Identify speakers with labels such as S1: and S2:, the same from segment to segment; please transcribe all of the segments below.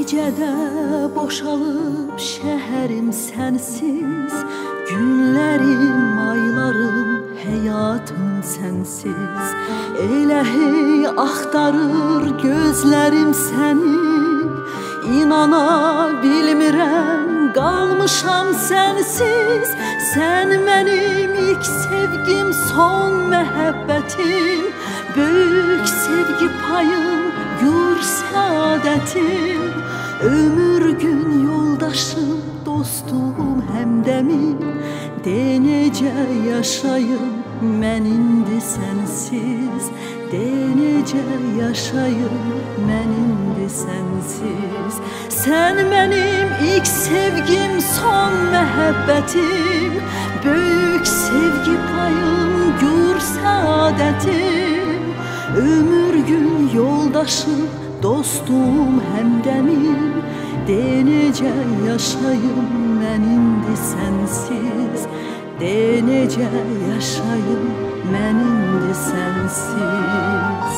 S1: Gecədə boşalıb şəhərim sənsiz, günlərim, aylarım, həyatım sənsiz. Elə hey axtarır gözlərim səni, İnana bilmirəm, qalmışam sənsiz. Sən mənim ilk sevgim, son məhəbbətim, böyük sevgi payım, gür səadətim. Ömür gün yoldaşım, dostum, həmdəmim. De necə yaşayım mən indi sənsiz, de necə yaşayım mən indi sənsiz. Sən mənim ilk sevgim, son məhəbbətim, böyük sevgi payım, gür səadətim. Ömür gün yoldaşım, dostum, həmdəmim. De necə yaşayım mən indi sənsiz, de necə yaşayım mən indi sənsiz.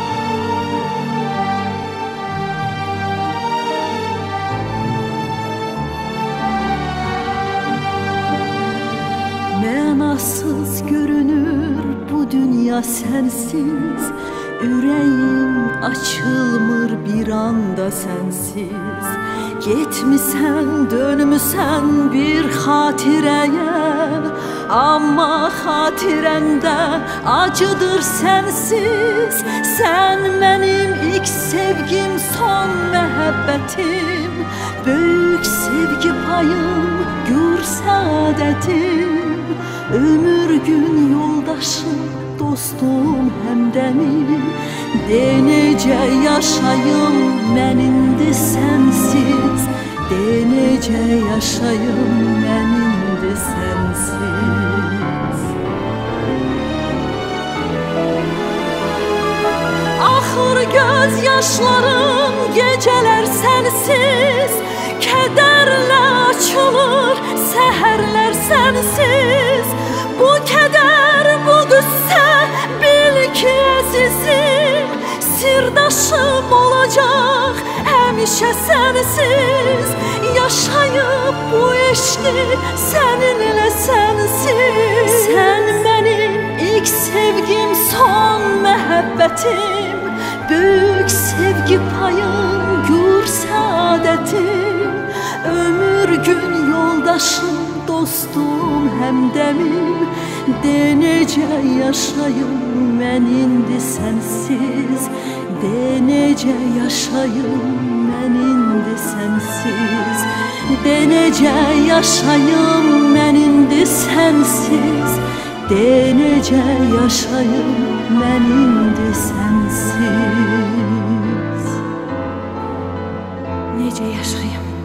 S1: Mənasız görünür bu dünya sənsiz, ürəyim açılmır bir anda sənsiz. Getmisən, dönmüsən bir xatirəyə, amma xatirəndə acıdır sənsiz. Sən mənim ilk sevgim, son məhəbbətim, böyük sevgi payım, gür səadətim. Ömür gün yoldaşım, dostum, həmdəmim. De necə yaşayım mən indi sənsiz, de necə yaşayım mən indi sənsiz. Axır göz yaşlarım gecələr sənsiz, kədərlə açılır səhərlər sənsiz. Bu kədər, bu qüssə bil ki əzizim, sirdaşım olacaq həmişə sənsiz. Yaşayıb bu eşqi səninlə sənsiz. Sən mənim ilk sevgim, son məhəbbətim, böyük sevgi payım, gür səadətim. Ömür gün yoldaşım, dostum, həmdəmim. De necə yaşayım mən indi sənsiz, de necə yaşayım mən indi sənsiz. De necə yaşayım mən indi sənsiz, de necə yaşayım mən indi sənsiz. Necə yaşayım?